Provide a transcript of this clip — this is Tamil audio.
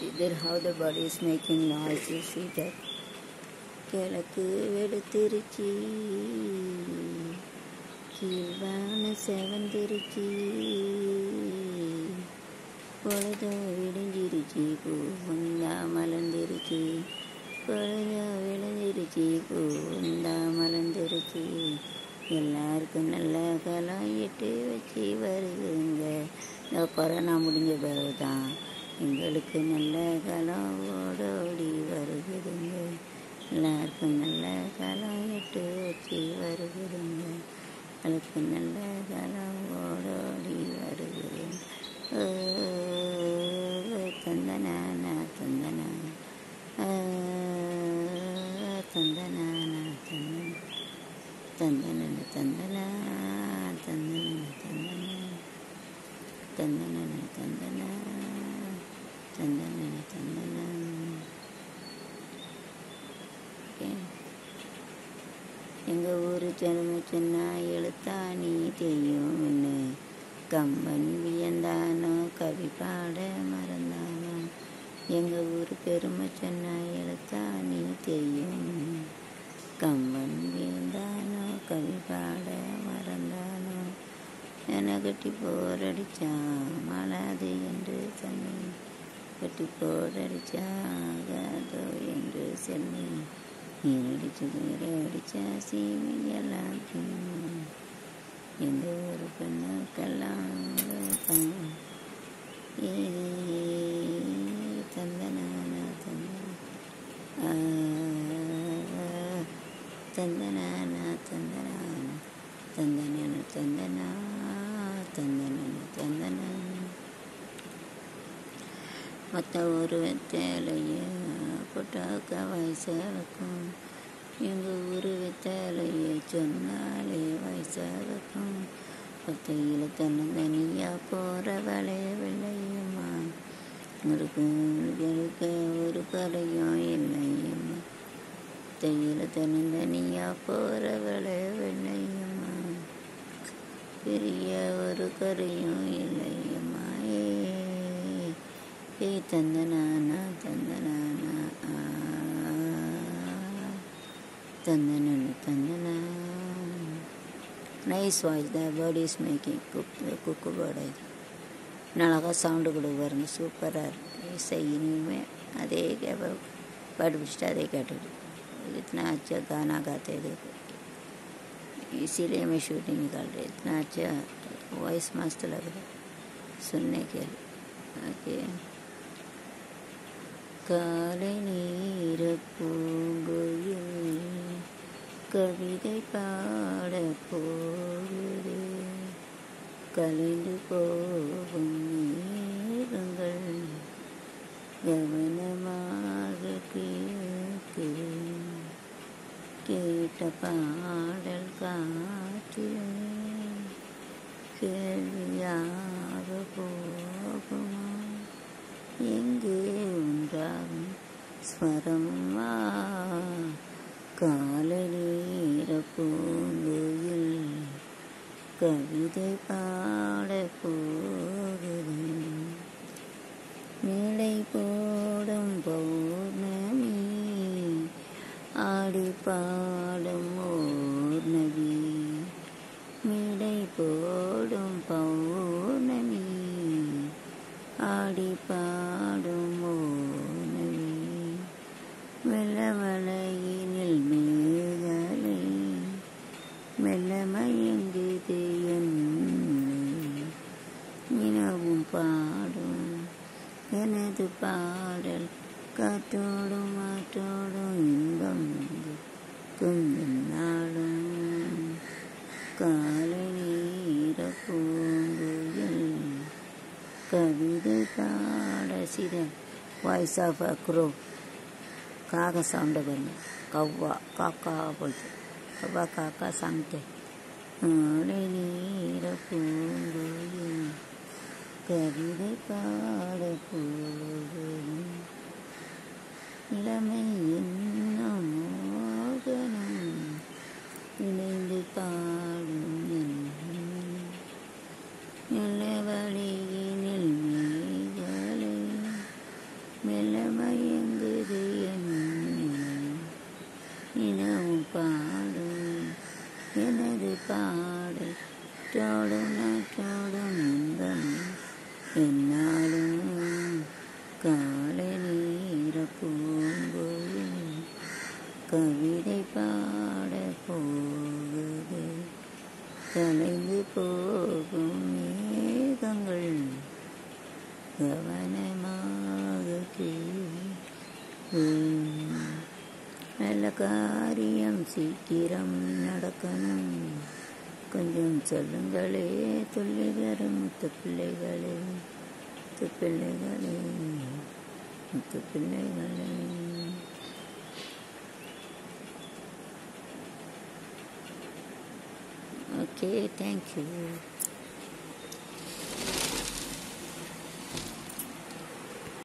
See there how the body is making noise. You see that? கிழக்கு வெளுத்திருச்சி, கீழ்வான செவந்திருச்சி, பொழுதோ விடிஞ்சிருச்சி, பூந்தா மலர்ந்துருச்சி, பொழுதோ விளைஞ்சிருச்சி, பூந்தா மலர்ந்துருச்சி. எல்லாருக்கும் நல்ல காலம் எட்டு வச்சு வருதுங்க. இந்த கொரோனா முடிஞ்ச பிறகு தான் எங்களுக்கு நல்ல காலம் ஓடோடி வருகுதுங்க. எல்லாருக்கும் நல்ல காலம் எட்டு வச்சு வருகுதுங்க. எங்களுக்கு நல்ல காலம் ஓடோடி வருகுதுங்க. தந்தனானா தந்தனா தந்தனானா தந்தன தந்தனா தந்தன தந்தன தந்தன தந்தன தந்தன தந்தன. எங்கள் ஊர் ஜனம சொன்னா எழுத்தாணி தெரியும்னு கம்பன் வியந்தானோ கவி பாட மறந்தானோ. எங்கள் ஊர் பெருமை சொன்னா எழுத்தாணி தெரியும் கம்பன் வியந்தானோ கவி பாட மறந்தானோ. என கட்டி போரடிச்சான் மலாது என்று சொன்னி, கட்டி போரடிச்சாகாதோ என்று சொல்லி, நீரடிச்சு நீரடிச்சா சீமி எல்லாம் எந்த ஒரு பெண்ணுக்கெல்லாம் தந்தனான தந்தனான தந்தனான தந்தன தந்தனா தந்தன தந்தன. மற்ற ஒரு வெத்தலையே போட்டாக்க வயசாகும், எங்கள் ஊர் வெத்தலையே சொன்னாலே வயசாகும். ஒத்தையில் தன்னந்தனியாக போகிறவளே வெள்ளையம்மா, உங்களுக்கு ஒரு கரையும் இல்லையம்மா. ஒத்தையில் தன்னந்தனியாக போகிறவளே வெள்ளையம்மா, பெரிய ஒரு கரையும் இல்லையம்மா. ஏ தந்தனானா தந்தனானா தந்தன தந்தனா. Nice voice the body is making குக்கு பாடை. நல்லா சவுண்டு கொடுக்க பாருங்க, சூப்பராக இருக்குது. இசை இனிமே அதே பாட்டு பிடிச்சிட்டு அதே கேட்டுக்கிட்டு इतना अच्छा गाना गाते देखो, इसीलिए मैं शूटिंग निकाल रही. इतना अच्छा वॉइस मस्त लग रहा सुनने के लिए. ओके. காலை நீர பூங்குயில் கவிதை பாட போகுது, கலைந்து போகும் மேகங்கள் கவனமாக கேட்குது, கேட்ட பாடல் காற்றிலே கேள்வியாக போகுமா, எங்கே உண்டாகும் ஸ்வரம்மா. காலை நேர பூங்குயில் கவிதை பாட போகுது, மேடை போடும் பௌர்ணமி ஆடி பாடும் ஓர் நதி, மேடை போடும் பௌர்ணமி ஆடி பாடும் ஓர் நதி, வெள்ளமலையினில் மேகலை மெல்ல மயங்குது என்னை, நிலவும் பாடும் எனது பாடல் காற்றோடும் ஆற்றோடும் இன்பம் கொஞ்சம் நாளும். காலை நீர பூங்குயில் கவிதை பாட. சித வாய்ஸ் ஆஃப் அக்ரோ, காக சவுண்டை பாருங்க, கவ்வா காக்கா போல்து, கவ்வா காக்கா சாங்கிட்டே. காலை நீர பூங்குயில் கவிதை பாட போகும், இளமை என்னும் மோகனம் இணைந்து பாடும் நிலவழியினில் மேகலை மெல்ல மயங்குது என் இனமும் பாடும் எனது பாடல் தோடும் நாட்டோடும் இன்பம் என்னாலும் காலை நீர பூங்கோழி கவிதை பாட போகுது கலைந்து போகும் மேகங்கள் கவனமாக நல்ல காரியம் சீக்கிரம் நடக்கணும் கொஞ்சம் சொல்லுங்களே துள்ளி வரும் முத்து பிள்ளைகளே முத்து பிள்ளைகளே முத்து பிள்ளைகளே. Okay, thank you.